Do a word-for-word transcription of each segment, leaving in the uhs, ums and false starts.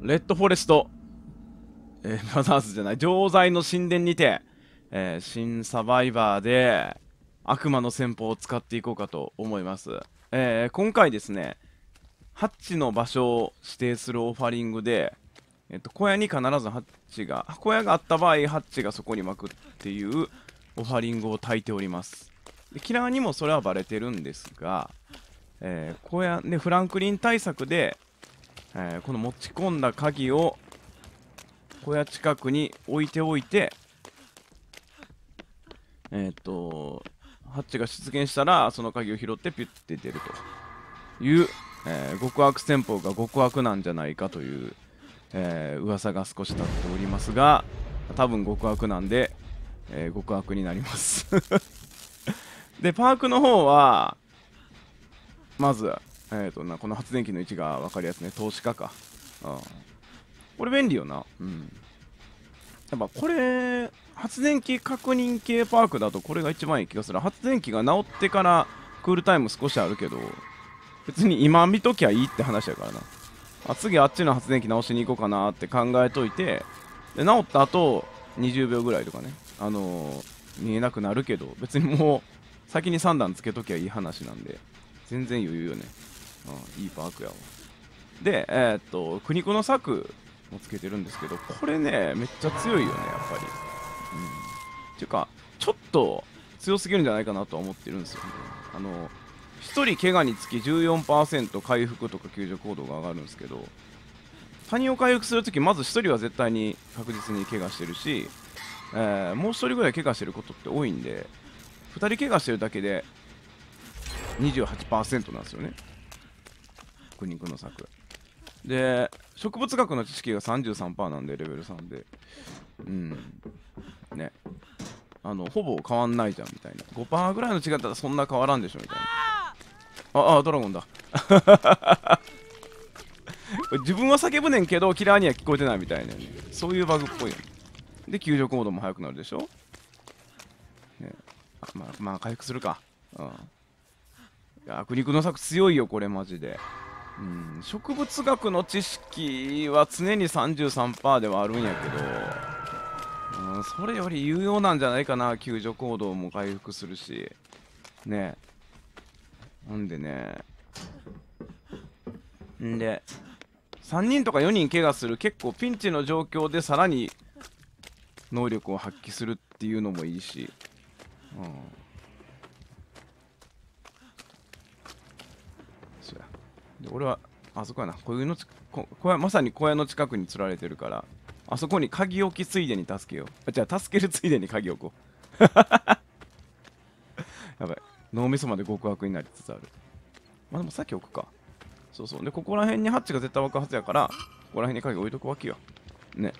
レッドフォレスト、えー、ブラザーズじゃない、城塞の神殿にて、えー、新サバイバーで悪魔の戦法を使っていこうかと思います。えー、今回ですね、ハッチの場所を指定するオファリングで、えっと、小屋に必ずハッチが、小屋があった場合、ハッチがそこに巻くっていうオファリングを焚いております。でキラーにもそれはバレてるんですが、えー、小屋でフランクリン対策で、えー、この持ち込んだ鍵を小屋近くに置いておいて、えっとハッチが出現したらその鍵を拾ってピュッて出るという、えー、極悪戦法が極悪なんじゃないかという、えー、噂が少し立っておりますが、多分極悪なんで、えー、極悪になりますでパークの方はまず、えーとなこの発電機の位置が分かるやつね、投資家か、うん、これ便利よな。うん、やっぱこれ発電機確認系パークだとこれが一番いい気がする。発電機が治ってからクールタイム少しあるけど、別に今見ときゃいいって話やからな。あ次あっちの発電機直しに行こうかなって考えといて、で治った後にじゅうびょうぐらいとかね、あのー、見えなくなるけど、別にもう先にさん段つけときゃいい話なんで全然余裕よね。うん、いいパークやわ。で、えー、っと苦肉の策もつけてるんですけど、これねめっちゃ強いよね、やっぱり。うん、っていうかちょっと強すぎるんじゃないかなとは思ってるんですよね。あのひとり怪我につき じゅうよんパーセント 回復とか救助行動が上がるんですけど、他人を回復するときまずひとりは絶対に確実に怪我してるし、えー、もうひとりぐらい怪我してることって多いんで、ふたり怪我してるだけで にじゅうはちパーセント なんですよね、苦肉の策で。植物学の知識が さんじゅうさんパーセント なんでレベルさんで、うんね、あのほぼ変わんないじゃんみたいな。 ごパーセント ぐらいの違ったらそんな変わらんでしょみたいな。ああドラゴンだ自分は叫ぶねんけどキラーには聞こえてないみたいな、ね、そういうバグっぽいよね。で救助行動も速くなるでしょ、ね、あまあまあ回復するか。うん、いや苦肉の策強いよこれマジで。うん、植物学の知識は常に さんじゅうさんパーセント ではあるんやけど、うん、それより有用なんじゃないかな。救助行動も回復するしね。なんでね、んでさんにんとかよにん怪我する結構ピンチの状況でさらに能力を発揮するっていうのもいいし、うん、そうや。で俺はあそこやな、小屋のちこ小屋まさに小屋の近くに釣られてるから、あそこに鍵置きついでに助けよう。あじゃあ助けるついでに鍵置こうやばい、脳みそまで極悪になりつつある。まあでもさっき置くか。そうそう。でここら辺にハッチが絶対湧くはずやから、ここら辺に鍵置いとくわけよね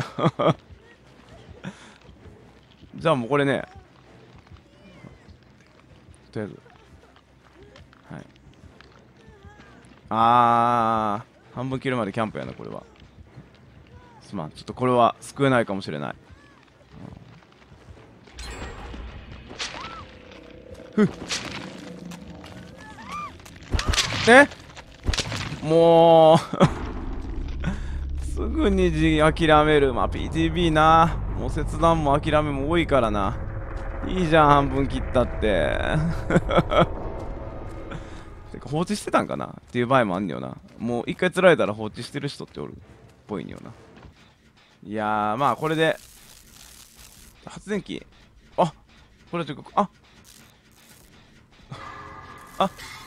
じゃあもうこれね、とりあえずはいあー半分切るまでキャンプやなこれは。すまん、ちょっとこれは救えないかもしれない。ふっえもうすぐにじ諦める。まあ ピーティービー な、もう切断も諦めも多いからな。いいじゃん半分切ったっててか放置してたんかなっていう場合もあんねよな。もう一回釣られたら放置してる人っておるっぽいんよな。いやーまあこれで発電機、あこれちょっとああ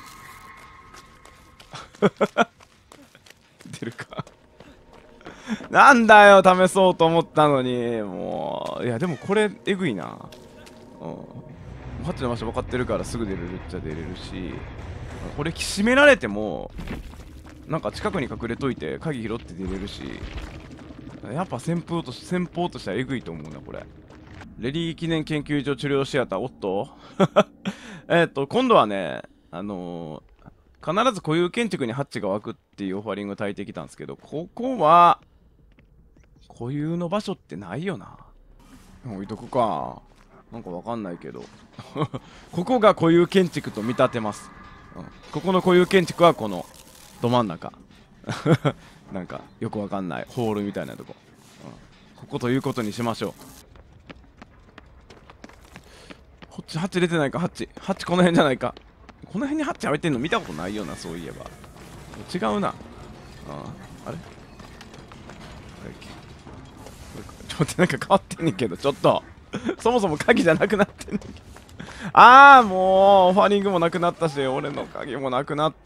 出るかなんだよ試そうと思ったのに。もういやでもこれえぐいな。うんハッチの場所分かってるからすぐ出れるっちゃ出れるし、これ閉められてもなんか近くに隠れといて鍵拾って出れるし、やっぱ先鋒とし先鋒としてはえぐいと思うなこれ。レリー記念研究所治療シアター、おっとえっと今度はね、あのー、必ず固有建築にハッチが湧くっていうオファリング焚いてきたんですけど、ここは固有の場所ってないよな。置いとくか。なんかわかんないけどここが固有建築と見立てます、うん、ここの固有建築はこのど真ん中なんかよくわかんないホールみたいなとこ、うん、ここということにしましょう。こっちハッチ出てないか。ハッチハッチこの辺じゃないか。この辺にハッチ開いてんの見たことないよな、そういえば。違うな。ああ、あれちょっと待って、なんか変わってんねんけど、ちょっとそもそも鍵じゃなくなってんねんけど。ああ、もうオファリングもなくなったし、俺の鍵もなくなった。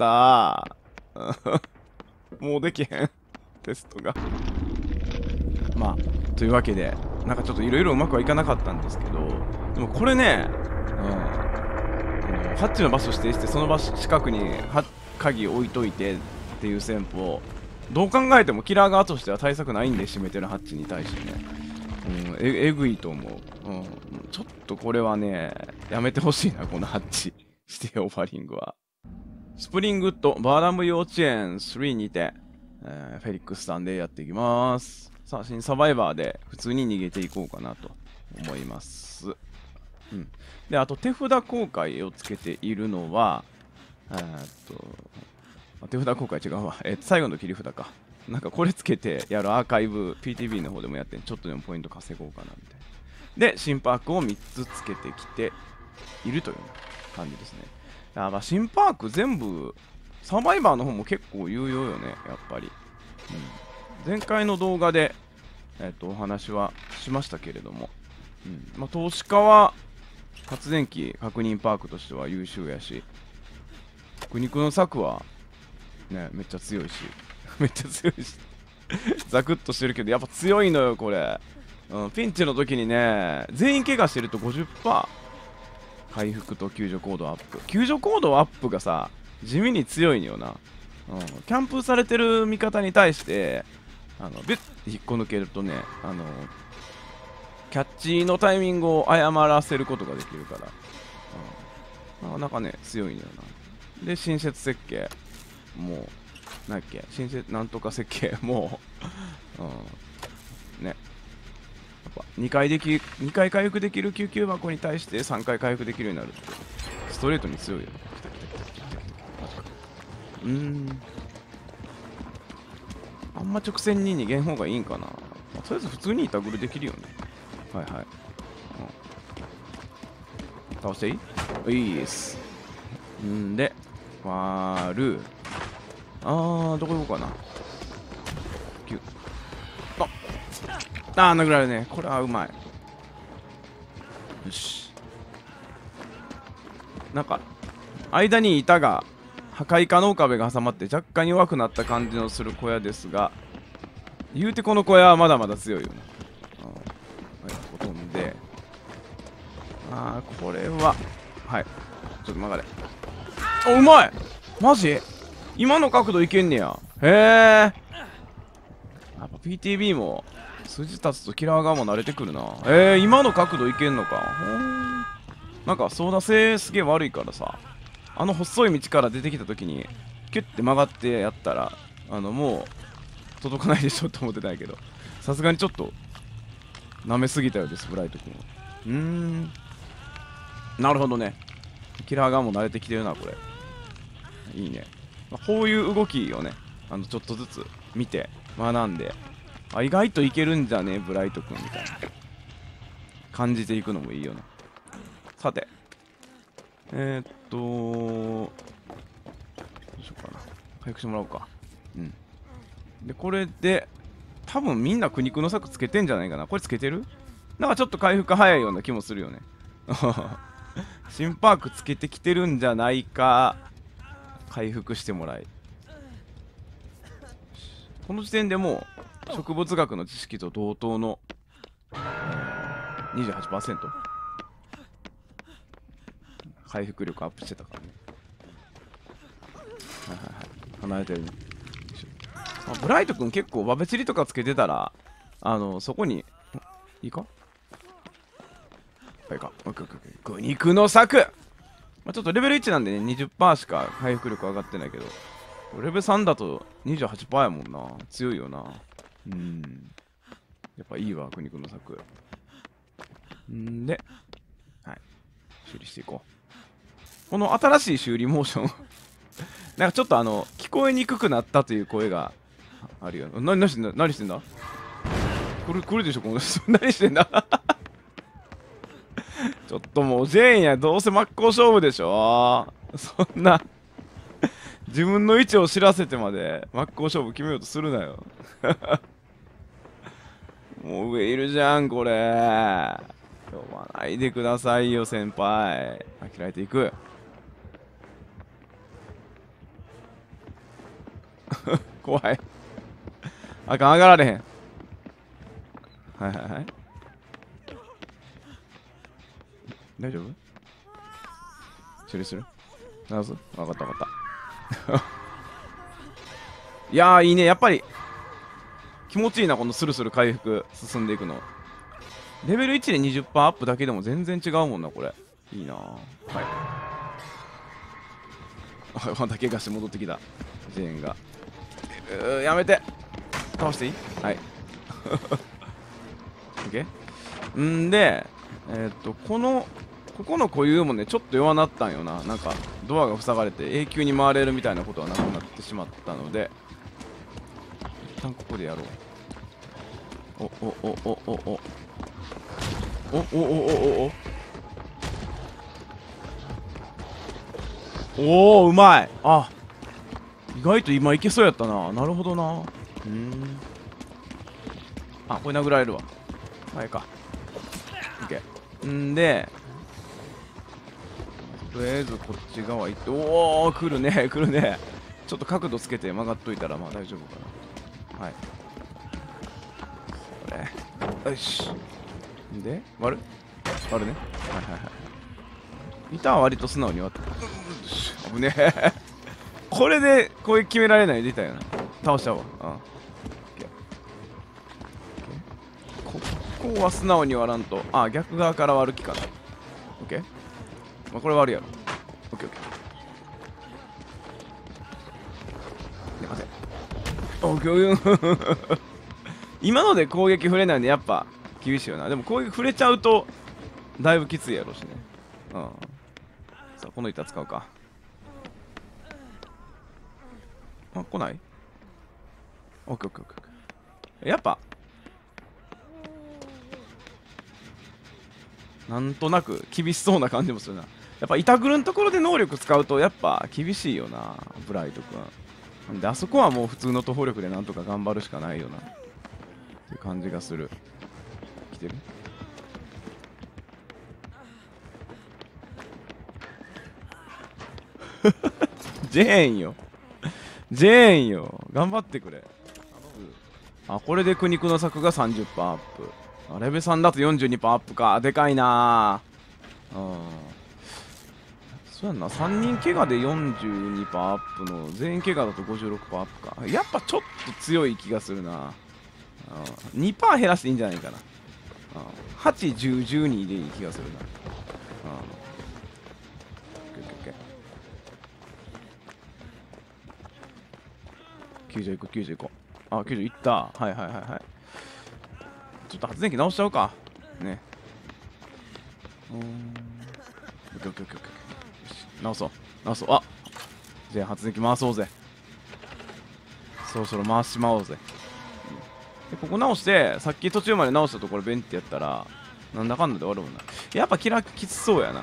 もうできへんテストが。まあというわけで、なんかちょっといろいろうまくはいかなかったんですけど、でもこれね、うん、ハッチの場所指定して、その場所近くには鍵置いといてっていう戦法、どう考えてもキラー側としては対策ないんで、閉めてるハッチに対してね、うん、ええぐいと思う、うん、ちょっとこれはねやめてほしいな、このハッチ指定オファリングは。スプリングとバーラム幼稚園スリーにて、えー、フェリックスさんでやっていきます。さあ、新サバイバーで普通に逃げていこうかなと思います。うん、で、あと手札公開をつけているのは、えー、っと手札公開違うわ、えー、最後の切り札か。なんかこれつけてやるアーカイブ ピーティービー の方でもやってん、ちょっとでもポイント稼ごうかなみたいな。で、新パークをみっつつけてきているという感じですね。あ、まあ新パーク全部サバイバーの方も結構有用よね、やっぱり。うん、前回の動画で、えー、とお話はしましたけれども、うんまあ、投資家は発電機確認パークとしては優秀やし、苦肉の策はねめっちゃ強いしめっちゃ強いしザクッとしてるけどやっぱ強いのよこれ、うん、ピンチの時にね全員怪我してると ごじゅっパーセント 回復と救助コードアップ、救助コードアップがさ地味に強いのよな、うん、キャンプされてる味方に対してあのビュッて引っこ抜けるとね、あのキャッチのタイミングを誤らせることができるから、うん、なかなかね強いのよな。で、新設設計もうなんだっけ、新設なんとか設計もう、うん、ね、やっぱにかいできにかい回復できる救急箱に対してさんかい回復できるようになるってストレートに強いよね。来た来た来た来た来た来た。うーん、あんま直線に逃げん方がいいんかな。まあ、とりあえず普通にタグルできるよね。はいはい、うん、倒していい？いいです。んで割る。あー、どこ行こうかな。キュッ、ああー、殴られるね。これはうまい。よし、なんか間に板が破壊可能壁が挟まって若干弱くなった感じのする小屋ですが、言うてこの小屋はまだまだ強いよね。飛んで、あー、これははい、ちょっと曲がれ。あ、うまい、マジ今の角度いけんねや。へえ、やっぱ ピーティービー も筋立つとキラー側も慣れてくるな。えー、今の角度いけんのか。ほー、なんか操舵性すげえ悪いからさ、あの細い道から出てきた時にキュッて曲がってやったら、あのもう届かないでしょって思ってたんやけど、さすがにちょっと舐めすぎたようです、ブライト君は。うーん、なるほどね。キラー側も慣れてきてるな、これ。いいね。まあ、こういう動きをね、あのちょっとずつ見て学んで、あ、意外といけるんじゃねブライト君みたいな感じていくのもいいよな。さて、えー、っとどうしようかな。回復してもらおうか。うん。で、これで多分みんな苦肉の策つけてんじゃないかな。これつけてる？なんかちょっと回復早いような気もするよね。新パークつけてきてるんじゃないか。回復してもらい、この時点でもう植物学の知識と同等の、えー、にじゅうはちパーセント 回復力アップしてたからね。はいはいはい、離れてるね。あ、ブライト君結構バベチリとかつけてたら、あのそこにいいか、はいか、苦肉の策、まあ、ちょっとレベルいちなんでね にじゅっパーセント しか回復力上がってないけど、レベルさんだと にじゅうはちパーセント やもんな。強いよな。うん、やっぱいいわ、苦肉の策。んで、はい、修理していこう。この新しい修理モーションなんかちょっとあの聞こえにくくなったという声があるよ。な何してんだ何してんだこれ、これでしょこの人。何してんだちょっともう、ジェーンや、どうせ真っ向勝負でしょそんな、自分の位置を知らせてまで真っ向勝負決めようとするなよ。もう上いるじゃん、これ。呼ばないでくださいよ、先輩。開いていく。怖い。あかん、上がられへん。はいはいはい。大丈夫処理する直す分かった分かった。いやー、いいね。やっぱり、気持ちいいな、このスルスル回復進んでいくの。レベルいちで にじゅっパーセント アップだけでも全然違うもんな、これ。いいな。はい。また怪我して戻ってきた。ジェーンが。うー、やめて。倒していいはい。OK？ んで、えー、っと、この、ここの固有もね、ちょっと弱なったんよな。なんか、ドアが塞がれて永久に回れるみたいなことはなくなってしまったので、一旦ここでやろう。おおおおおおおおおおおおおおうまい。あ、意外と今いけそうやったな。なるほどな。うん。あ、これ殴られるわ。はいか。OK。んで、とりあえずこっち側行って、おお、来るね、来るね。ちょっと角度つけて曲がっといたらまあ大丈夫かな。はい。これ。よし。で、割る割るね。はいはいはい。板は割と素直に割って。危ねえ。これで攻撃決められないでいたよな。倒しちゃうわ。うん。ここは素直に割らんと。あ、逆側から割る気かな。オッケー。まあ、これ割るやろ。オッケーオッケー。待て。オッケー。今ので攻撃触れないんでやっぱ厳しいよな。でも攻撃触れちゃうとだいぶきついやろうしね。うん。さあ、この板使うか。あ、来ない？オッケーオッケーオッケー。やっぱなんとなく厳しそうな感じもするな。やっぱ板ぐるのところで能力使うとやっぱ厳しいよな、ブライト君。なんであそこはもう普通の徒歩力でなんとか頑張るしかないよなっていう感じがする。来てる？ジェーンよ。ジェーンよ。頑張ってくれ。あ、これで苦肉の策が さんじゅっパーセント アップ。あ、レベさんだと よんじゅうにパーセント アップか。でかいなぁ。うん。そうやんな。さんにん怪我で よんじゅうにパーセント アップの全員怪我だと ごじゅうろくパーセント アップか。やっぱちょっと強い気がするな。にパーセント 減らしていいんじゃないかな。はち、じゅう、じゅうにでいい気がするな。きゅうじゅういこう、きゅうじゅういこう。あ、きゅうじゅういった。はいはいはいはい。ちょっと発電機直しちゃおうか。ね。うーん。オッケーオッケーオッケーオッケー。直そう。直そう。あ、じゃあ発電機回そうぜ。そろそろ回しまおうぜ。で、ここ直して、さっき途中まで直したところベンってやったら、なんだかんだで終わるもんな。やっぱキラきつそうやな。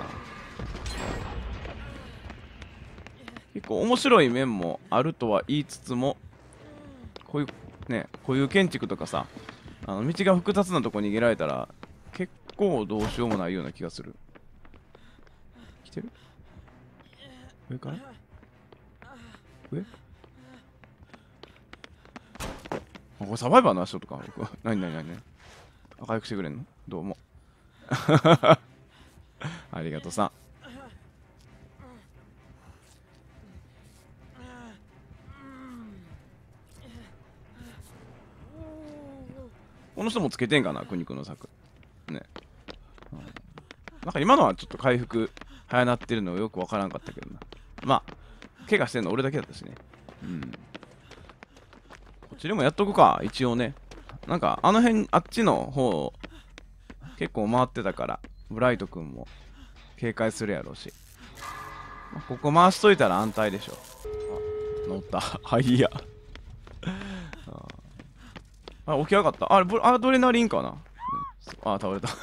結構面白い面もあるとは言いつつも、こういうね、こういう建築とかさ、あの道が複雑なとこ逃げられたら結構どうしようもないような気がする。来てる？上から？上？あ、これサバイバーの足音か。何何何何？明るくしてくれんの？どうも。ありがとうさ。この人もつけてんかな、苦肉の策。ね。うん、なんか今のはちょっと回復早なってるのよくわからんかったけどな。まあ、怪我してんの俺だけだったしね。うん。こっちでもやっとくか、一応ね。なんか、あの辺、あっちの方、結構回ってたから、ブライト君も警戒するやろうし。まあ、ここ回しといたら安泰でしょ。あ、乗った。はいや。 あ、起き上がった。あれ、ブアドレナリンかな。うん、あ、倒れた。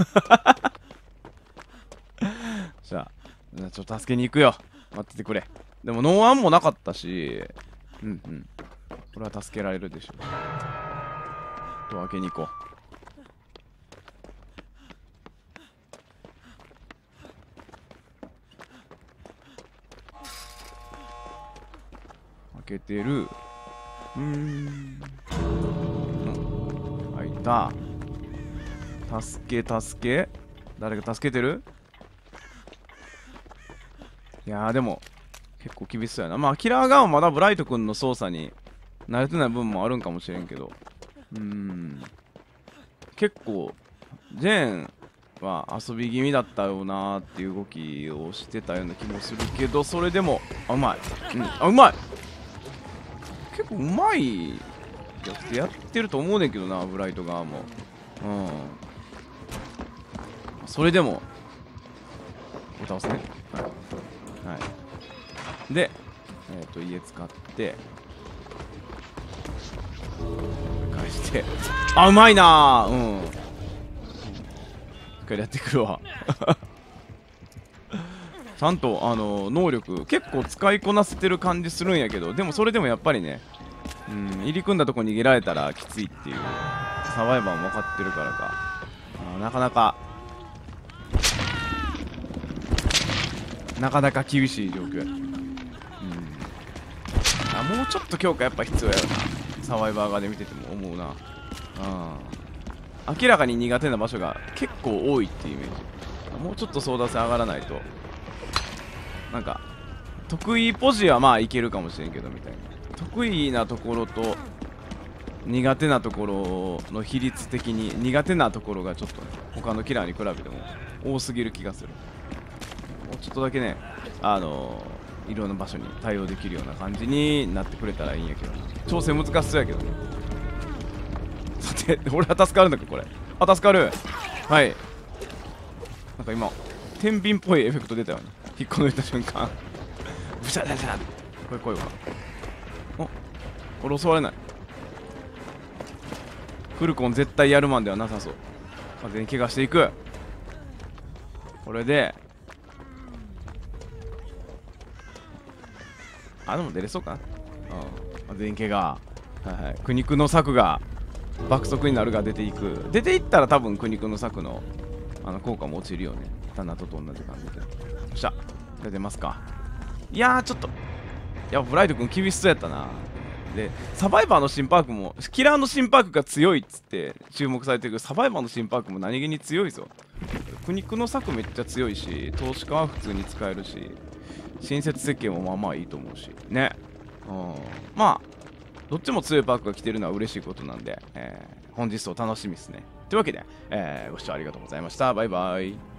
じゃあ、じゃあちょっと助けに行くよ。待っててくれ。でも、ノーアンもなかったし、うんうん。これは助けられるでしょう。ドア開けに行こう。開けてる。うーん。開いた。助け、助け。誰か助けてる？いやーでも、結構厳しそうやな。まあ、キラーガンはまだブライト君の操作に慣れてない部分もあるんかもしれんけど。うーん。結構、ジェーンは遊び気味だったよなーっていう動きをしてたような気もするけど、それでも、あ、うまい。うん、あ、うまい。結構うまいやつやってると思うねんけどな、ブライト側も。うん。それでも、これ倒すね。はい。はい、で、えっ、ー、と、家使って、返して。あ、うまいなー。うん。しっかりやってくるわ。ちゃんと、あのー、能力、結構使いこなせてる感じするんやけど、でもそれでもやっぱりね、うん、入り組んだとこ逃げられたらきついっていう、サバイバーも分かってるからか、あ、なかなか、なかなか厳しい状況や。うん。あ、もうちょっと強化やっぱ必要やろな。サバイバー側で見てても思うな。うん。明らかに苦手な場所が結構多いっていうイメージ。もうちょっと争奪戦上がらないと。なんか、得意ポジはまあいけるかもしれんけどみたいな。得意なところと苦手なところの比率的に苦手なところがちょっとね、他のキラーに比べても多すぎる気がする。もうちょっとだけね、あのー、いろんな場所に対応できるような感じになってくれたらいいんやけど、調整難しそうやけどね。さて、俺は助かるんだっけこれ。あ、助かる。はい。なんか今、天秤っぽいエフェクト出たよね。引っこ抜いた瞬間。ブシャブシャって。これ来いわ。お、俺襲われない。フルコン絶対やるマンではなさそう。完全に怪我していく。これで、あ、でも出れそうかな。うん。全員怪我。はいはい。苦肉の策が爆速になるが出ていく。出ていったら多分苦肉の策のあの効果も落ちるよね。タナトと同じ感じで。よっしゃ。出てますか。いやー、ちょっと。いや、ブライト君厳しそうやったな。で、サバイバーの新パークも、キラーの新パークが強いっつって注目されてるけど、サバイバーの新パークも何気に強いぞ。苦肉の策めっちゃ強いし、投資家は普通に使えるし、新設設計もまあまあいいと思うし。ね。うん。まあ、どっちも強いパークが来てるのは嬉しいことなんで、えー、本日を楽しみですね。というわけで、えー、ご視聴ありがとうございました。バイバイ。